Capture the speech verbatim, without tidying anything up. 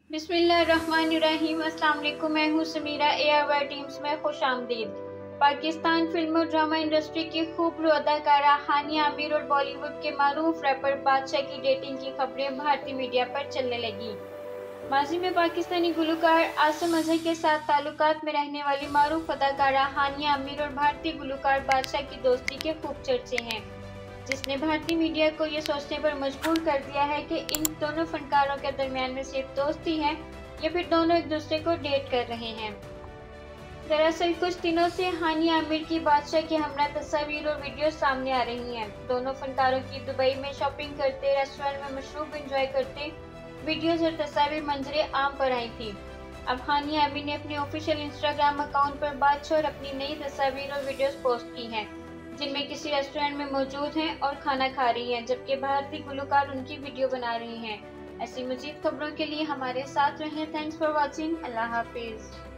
बिस्मिल्लाहिर्रहमानिर्रहीम। अस्सलाम वालेकुम। मैं हूँ समीरा। एयर टीम्स में खुश आमदीद। पाकिस्तान फिल्म और ड्रामा इंडस्ट्री की खूबरू अदाकारा हानिया आमिर और बॉलीवुड के मारूफ रैपर बादशाह की डेटिंग की खबरें भारतीय मीडिया पर चलने लगी। माजी में पाकिस्तानी गुलकार आसिम अजहर के साथ ताल्लुकात में रहने वाली मारूफ अदाकारा हानिया आमिर और भारतीय गुलकार बादशाह की दोस्ती के खूब चर्चे हैं, जिसने भारतीय मीडिया को ये सोचने पर मजबूर कर दिया है कि इन दोनों फनकारों के दरमियान में सिर्फ दोस्ती है या फिर दोनों एक दूसरे को डेट कर रहे हैं। दरअसल कुछ दिनों से हानिया आमिर की बादशाह की हमरा तस्वीर और वीडियो सामने आ रही हैं। दोनों फनकारों की दुबई में शॉपिंग करते, रेस्टोरेंट में मशरूब एंजॉय करते वीडियोज और तस्वीर मंजरे आम पर आई थी। अब हानिया आमिर ने अपने ऑफिशियल इंस्टाग्राम अकाउंट पर बादशाह और अपनी नई तस्वीर और वीडियोस पोस्ट की हैं, जिनमें किसी रेस्टोरेंट में मौजूद हैं और खाना खा रही हैं, जबकि भारतीय गुलकार उनकी वीडियो बना रही हैं। ऐसी मजीद खबरों के लिए हमारे साथ रहें। Thanks for watching. अल्लाह हाफिज।